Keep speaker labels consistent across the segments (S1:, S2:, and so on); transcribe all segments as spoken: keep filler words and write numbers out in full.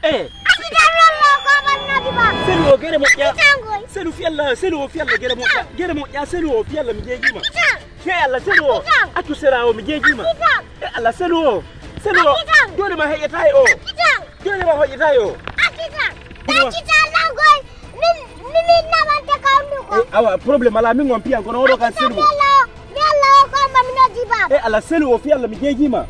S1: Eh. Selu gere mo ya. Selu fialla, selu fialla gere mo. Gere mo ya selu fialla mi jeji ma. Ke Allah selu. Atu serawo mi jeji ma. Eh Allah selu. Selu. Dole ma hayya tayo. Dole ma hayya tayo. Awa problem ala min ngompi an kono wodo kan selu. Eh Allah selu fialla mi jeji ma.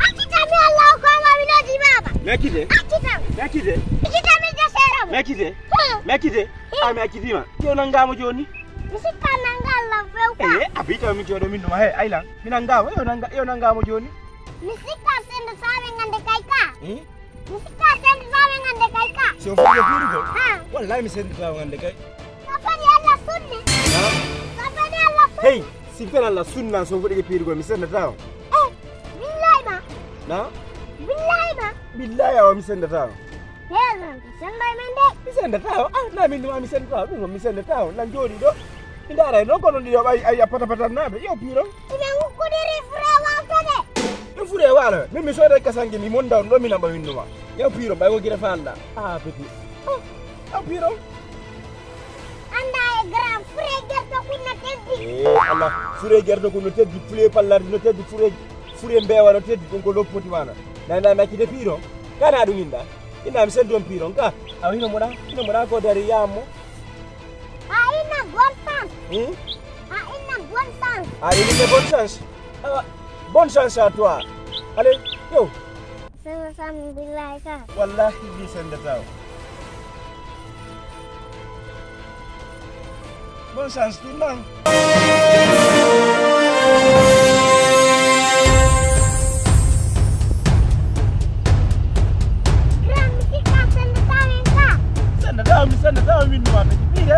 S1: Mekide? Mekide? Mekide? Mekide? Ah mekide ma. Yo nangamo joni?
S2: Misika nangala feuka.
S1: Eh, abita mi jodo min ma he aila. Minangamo yo nanga yo nangamo joni.
S2: Misika sendo sabe ngande kaika.
S1: Eh?
S2: Misika sendo sabe ngande kaika.
S1: So fuyo firgo.
S2: Ha.
S1: Wallahi mi sendo sabe ngande kai.
S2: Safari alla sunne.
S1: Ha?
S2: Safari alla sunne.
S1: Hey, sifera la sunna so fuyo firgo mi sendo tawo.
S2: Eh, billahi ma.
S1: Na?
S2: Billahi ma.
S1: Billahi wa mi sendo tawo.
S2: Hela, sendo mende.
S1: Mi sendo tawo. Ah, na min ma mi sendo tawo. Dum mi sendo tawo. Lan jodi do. Indara no kono ndi yo ay ay pata pata nabe yo piro.
S2: Ina ngukudiri fura wa tade.
S1: Fure wala mimi so da kasangi mi monda ndo mi namba winno ma ya piro bay ko gira fanda ah petit ah ah piro
S2: Anda e grand fure gerto kunna teddi
S1: eh Allah fure gerto kunno teddi fure pallar no teddi fure fure mbewa no teddi ko loppoti mana na na ma kide piro kana dum inda ina mi sen don piro ka awino moda ina moda ko dari yamo
S2: ah ina bon chance
S1: hmm
S2: ah ina bon chance
S1: ah ina bon chance ah bonne chance à toi. Allez, yo.
S2: Sama sama billahi ka.
S1: Wallahi bi senda taw. Bonne chance tout le monde.
S2: Gram misika sendo sabe ka.
S1: Senda taw, mi senda taw min ma be dire.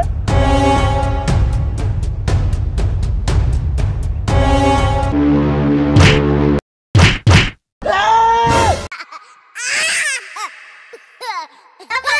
S2: Apa